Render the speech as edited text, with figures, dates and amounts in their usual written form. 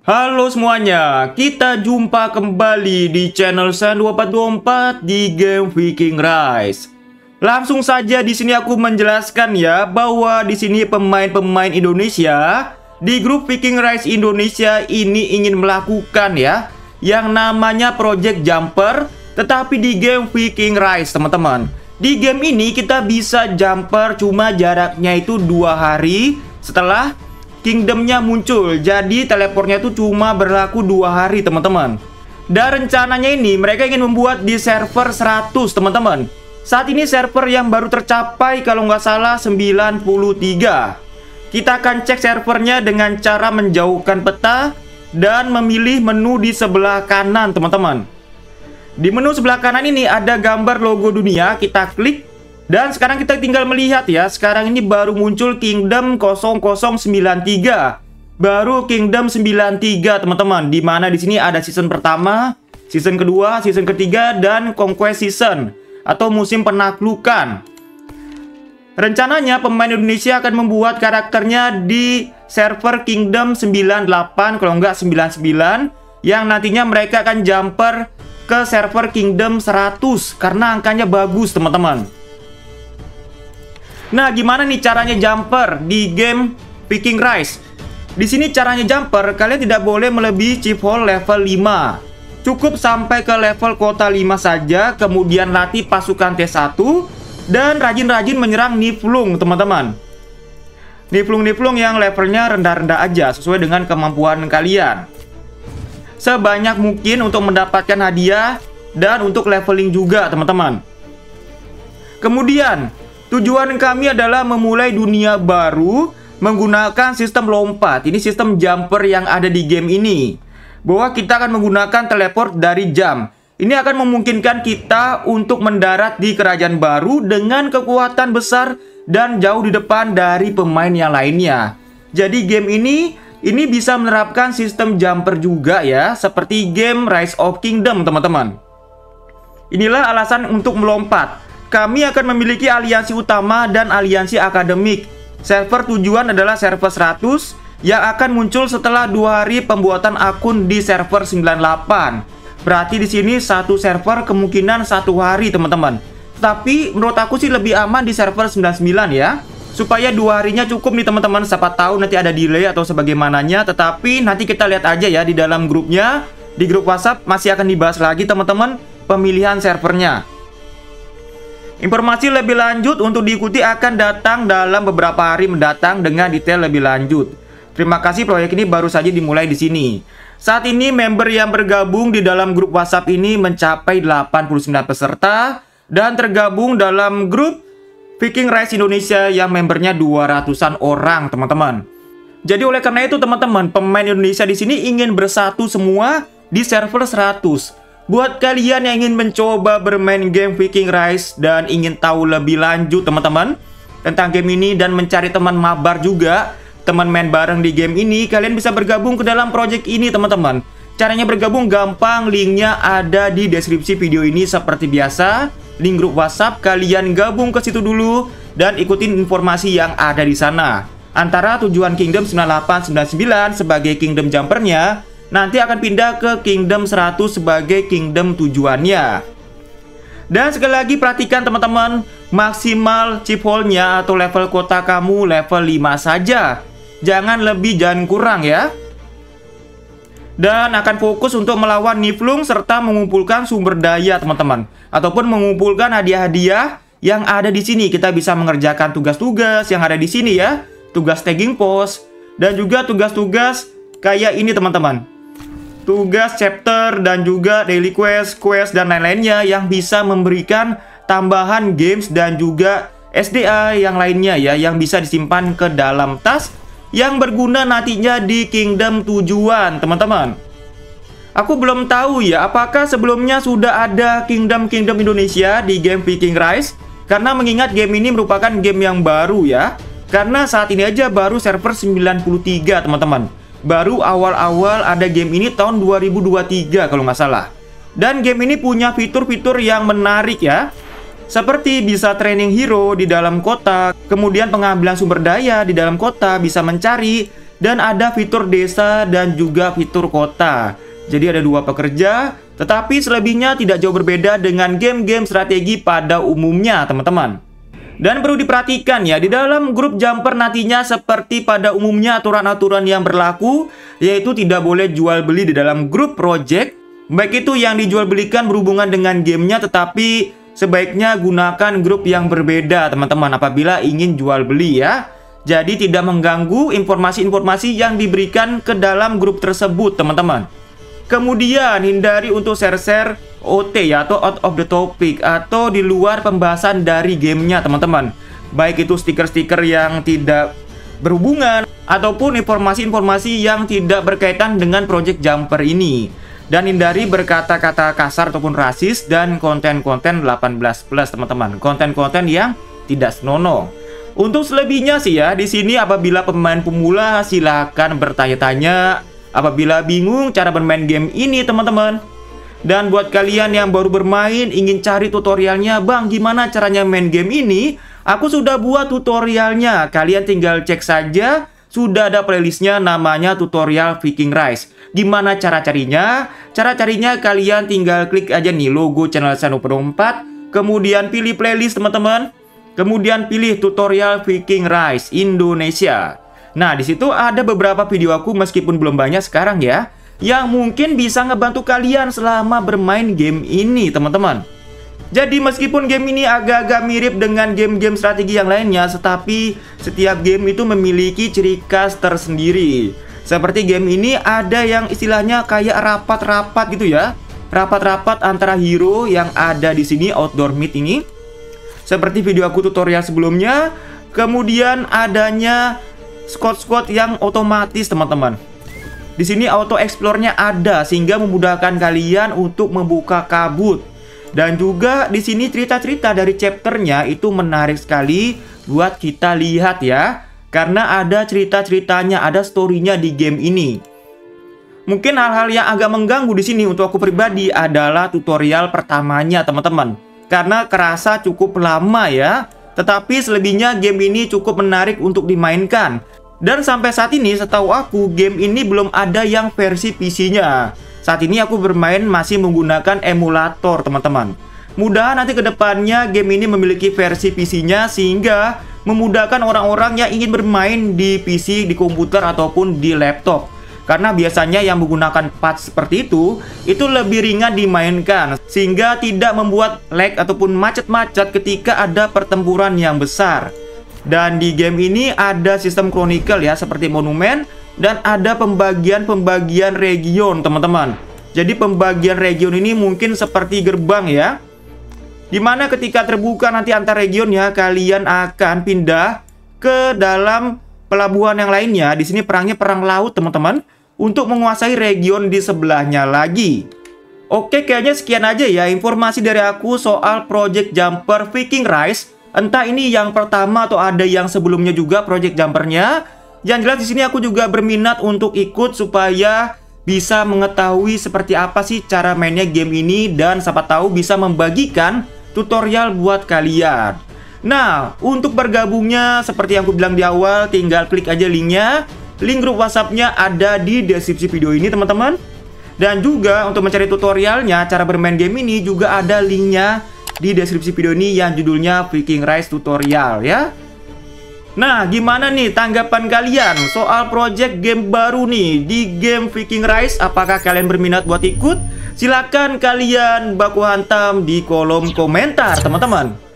Halo semuanya, kita jumpa kembali di channel San2424 di game Viking Rise. Langsung saja di sini aku menjelaskan ya bahwa di sini pemain-pemain Indonesia di grup Viking Rise Indonesia ini ingin melakukan ya yang namanya Project Jumper, tetapi di game Viking Rise teman-teman. Di game ini kita bisa jumper cuma jaraknya itu 2 hari setelah Kingdomnya muncul. Jadi teleportnya itu cuma berlaku 2 hari teman-teman. Dan rencananya ini mereka ingin membuat di server 100 teman-teman. Saat ini server yang baru tercapai kalau nggak salah 93. Kita akan cek servernya dengan cara menjauhkan peta dan memilih menu di sebelah kanan teman-teman. Di menu sebelah kanan ini ada gambar logo dunia, kita klik. Dan sekarang kita tinggal melihat ya, sekarang ini baru muncul Kingdom 0093. Baru Kingdom 93 teman-teman, di mana di sini ada season pertama, season kedua, season ketiga, dan Conquest season atau musim penaklukan. Rencananya pemain Indonesia akan membuat karakternya di server Kingdom 98 kalau nggak 99, yang nantinya mereka akan jumper ke server Kingdom 100 karena angkanya bagus teman-teman. Nah, gimana nih caranya jumper di game Viking Rise? Di sini caranya jumper, kalian tidak boleh melebihi Chief Hall level 5. Cukup sampai ke level kota 5 saja, kemudian latih pasukan T1 dan rajin-rajin menyerang Niflung, teman-teman. Niflung-niflung yang levelnya rendah-rendah aja, sesuai dengan kemampuan kalian. Sebanyak mungkin untuk mendapatkan hadiah dan untuk leveling juga, teman-teman. Kemudian tujuan kami adalah memulai dunia baru menggunakan sistem lompat. Ini sistem jumper yang ada di game ini. Bahwa kita akan menggunakan teleport dari jam. Ini akan memungkinkan kita untuk mendarat di kerajaan baru dengan kekuatan besar dan jauh di depan dari pemain yang lainnya. Jadi game ini bisa menerapkan sistem jumper juga ya, seperti game Rise of Kingdom teman-teman. Inilah alasan untuk melompat. Kami akan memiliki aliansi utama dan aliansi akademik. Server tujuan adalah server 100 yang akan muncul setelah 2 hari pembuatan akun di server 98. Berarti di sini satu server kemungkinan 1 hari teman-teman. Tapi menurut aku sih lebih aman di server 99 ya. Supaya 2 harinya cukup nih teman-teman. Siapa tahu nanti ada delay atau sebagaimananya. Tetapi nanti kita lihat aja ya di dalam grupnya. Di grup WhatsApp masih akan dibahas lagi teman-teman pemilihan servernya. Informasi lebih lanjut untuk diikuti akan datang dalam beberapa hari mendatang dengan detail lebih lanjut. Terima kasih, proyek ini baru saja dimulai di sini. Saat ini member yang bergabung di dalam grup WhatsApp ini mencapai 89 peserta dan tergabung dalam grup Viking Rise Indonesia yang membernya 200-an orang, teman-teman. Jadi oleh karena itu teman-teman, pemain Indonesia di sini ingin bersatu semua di server 100. Buat kalian yang ingin mencoba bermain game Viking Rise dan ingin tahu lebih lanjut teman-teman tentang game ini dan mencari teman mabar juga, teman main bareng di game ini, kalian bisa bergabung ke dalam project ini teman-teman. Caranya bergabung gampang, linknya ada di deskripsi video ini seperti biasa. Link grup WhatsApp, kalian gabung ke situ dulu dan ikutin informasi yang ada di sana. Antara tujuan Kingdom 9899 sebagai Kingdom Jumpernya, nanti akan pindah ke Kingdom 100 sebagai Kingdom tujuannya. Dan sekali lagi perhatikan teman-teman, maksimal Chief Hall-nya atau level kota kamu level 5 saja. Jangan lebih, jangan kurang ya. Dan akan fokus untuk melawan Niflung serta mengumpulkan sumber daya teman-teman. Ataupun mengumpulkan hadiah-hadiah yang ada di sini. Kita bisa mengerjakan tugas-tugas yang ada di sini ya. Tugas tagging post dan juga tugas-tugas kayak ini teman-teman. Tugas chapter dan juga daily quest, dan lain-lainnya yang bisa memberikan tambahan games dan juga SDA yang lainnya ya, yang bisa disimpan ke dalam tas yang berguna nantinya di Kingdom tujuan teman-teman. Aku belum tahu ya apakah sebelumnya sudah ada Kingdom Indonesia di game Viking Rise, karena mengingat game ini merupakan game yang baru ya. Karena saat ini aja baru server 93 teman-teman. Baru awal-awal ada game ini tahun 2023 kalau nggak salah. Dan game ini punya fitur-fitur yang menarik ya. Seperti bisa training hero di dalam kota, kemudian pengambilan sumber daya di dalam kota, bisa mencari, dan ada fitur desa dan juga fitur kota. Jadi ada 2 pekerja, tetapi selebihnya tidak jauh berbeda dengan game-game strategi pada umumnya, teman-teman. Dan perlu diperhatikan ya, di dalam grup Jumper nantinya seperti pada umumnya aturan-aturan yang berlaku, yaitu tidak boleh jual beli di dalam grup project. Baik itu yang dijual belikan berhubungan dengan gamenya, tetapi sebaiknya gunakan grup yang berbeda, teman-teman, apabila ingin jual beli ya. Jadi tidak mengganggu informasi-informasi yang diberikan ke dalam grup tersebut, teman-teman. Kemudian hindari untuk share-share OT ya, atau out of the topic, atau di luar pembahasan dari gamenya, teman-teman. Baik itu stiker-stiker yang tidak berhubungan ataupun informasi-informasi yang tidak berkaitan dengan Project Jumper ini. Dan hindari berkata-kata kasar ataupun rasis dan konten-konten 18+, teman-teman. Konten-konten yang tidak senonoh. Untuk selebihnya sih ya, di sini apabila pemain pemula silakan bertanya-tanya apabila bingung cara bermain game ini, teman-teman. Dan buat kalian yang baru bermain ingin cari tutorialnya, Bang, gimana caranya main game ini? Aku sudah buat tutorialnya. Kalian tinggal cek saja, sudah ada playlistnya namanya tutorial Viking Rise. Gimana cara carinya? Cara carinya kalian tinggal klik aja nih logo channel Sano4, kemudian pilih playlist, teman-teman. Kemudian pilih tutorial Viking Rise Indonesia. Nah, di situ ada beberapa video aku meskipun belum banyak sekarang ya, yang mungkin bisa ngebantu kalian selama bermain game ini, teman-teman. Jadi meskipun game ini agak-agak mirip dengan game-game strategi yang lainnya, tetapi setiap game itu memiliki ciri khas tersendiri. Seperti game ini ada yang istilahnya kayak rapat-rapat gitu ya. Rapat-rapat antara hero yang ada di sini, outdoor meet ini. Seperti video aku tutorial sebelumnya. Kemudian adanya squad-squad yang otomatis, teman-teman. Di sini auto explore-nya ada sehingga memudahkan kalian untuk membuka kabut. Dan juga di sini cerita-cerita dari chapternya itu menarik sekali buat kita lihat ya. Karena ada cerita-ceritanya, ada story-nya di game ini. Mungkin hal-hal yang agak mengganggu di sini untuk aku pribadi adalah tutorial pertamanya, teman-teman. Karena kerasa cukup lama ya. Tetapi selebihnya game ini cukup menarik untuk dimainkan. Dan sampai saat ini setahu aku game ini belum ada yang versi PC-nya. Saat ini aku bermain masih menggunakan emulator, teman-teman. Mudah nanti kedepannya game ini memiliki versi PC-nya sehingga memudahkan orang-orang yang ingin bermain di PC, di komputer ataupun di laptop. Karena biasanya yang menggunakan patch seperti itu lebih ringan dimainkan sehingga tidak membuat lag ataupun macet-macet ketika ada pertempuran yang besar. Dan di game ini ada sistem chronicle ya, seperti monumen, dan ada pembagian-pembagian region, teman-teman. Jadi pembagian region ini mungkin seperti gerbang ya, dimana ketika terbuka nanti antar region ya, kalian akan pindah ke dalam pelabuhan yang lainnya. Di sini perangnya perang laut, teman-teman, untuk menguasai region di sebelahnya lagi. Oke, kayaknya sekian aja ya informasi dari aku soal Project Jumper Viking Rise. Entah ini yang pertama atau ada yang sebelumnya juga Project Jumpernya. Yang jelas di sini aku juga berminat untuk ikut supaya bisa mengetahui seperti apa sih cara mainnya game ini, dan siapa tahu bisa membagikan tutorial buat kalian. Nah, untuk bergabungnya seperti yang aku bilang di awal, tinggal klik aja linknya. Link grup WhatsApp-nya ada di deskripsi video ini, teman-teman. Dan juga untuk mencari tutorialnya, cara bermain game ini juga ada linknya di deskripsi video ini yang judulnya Viking Rise Tutorial ya. Nah, gimana nih tanggapan kalian soal project game baru nih di game Viking Rise? Apakah kalian berminat buat ikut? Silahkan kalian baku hantam di kolom komentar, teman-teman.